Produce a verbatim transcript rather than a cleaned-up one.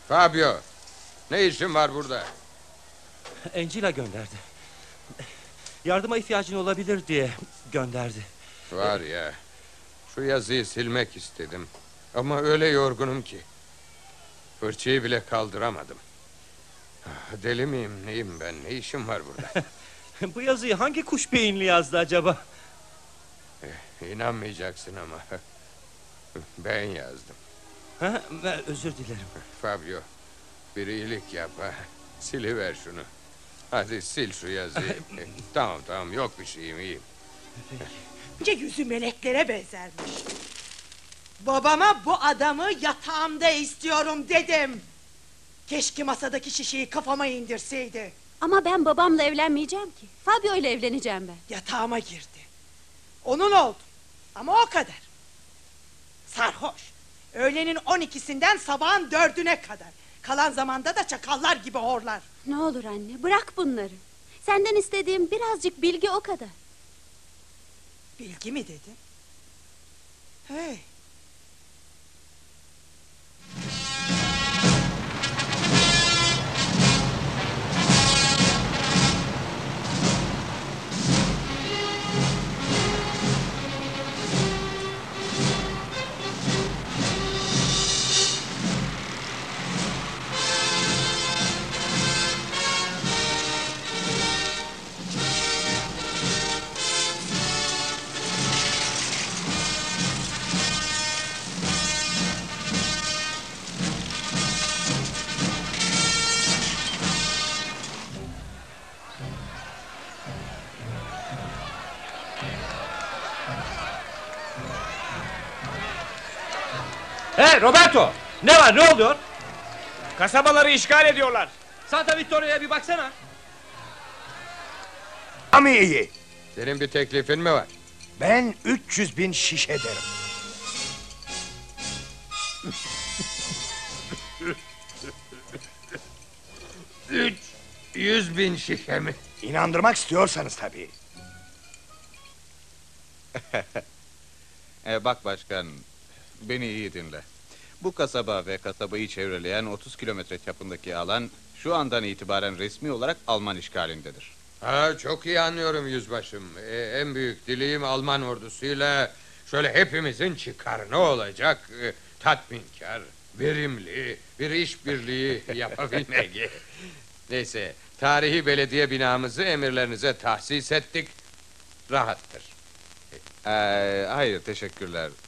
Fabio, ne işin var burada? Angela gönderdi. Yardıma ihtiyacın olabilir diye gönderdi. Var ya, şu yazıyı silmek istedim. Ama öyle yorgunum ki fırçayı bile kaldıramadım. Deli miyim, neyim ben, ne işim var burada? Bu yazıyı hangi kuş beyinli yazdı acaba? İnanmayacaksın ama ben yazdım. Ha, özür dilerim. Fabio, bir iyilik yap ha. Siliver şunu. Hadi sil şu yazıyı. Tamam tamam, yok bir şeyim, iyiyim. Önce yüzü meleklere benzermiş. Babama bu adamı yatağımda istiyorum dedim. Keşke masadaki şişeyi kafama indirseydi. Ama ben babamla evlenmeyeceğim ki. Fabio ile evleneceğim ben. Yatağıma girdi. Onun oldu. Ama o kadar. Sarhoş. Öğlenin on ikisinden sabahın dördüne kadar. Kalan zamanda da çakallar gibi horlar. Ne olur anne, bırak bunları. Senden istediğim birazcık bilgi, o kadar. Bilgi mi dedin? Hey. Hey Roberto! Ne var, ne oluyor? Kasabaları işgal ediyorlar. Santa Vittoria'ya bir baksana. Ama iyi. Senin bir teklifin mi var? Ben üç yüz bin şişe derim. Üç yüz bin şişe mi? İnandırmak istiyorsanız tabii. e, bak başkan, beni iyi dinle. Bu kasaba ve kasabayı çevreleyen otuz kilometre çapındaki alan şu andan itibaren resmi olarak Alman işgalindedir. Ha, çok iyi anlıyorum yüzbaşım. Ee, en büyük dileğim Alman ordusuyla şöyle hepimizin çıkarı olacak, e, tatminkar, verimli bir işbirliği yapabilmek. Neyse, tarihi belediye binamızı emirlerinize tahsis ettik. Rahattır. Ee, hayır, teşekkürler.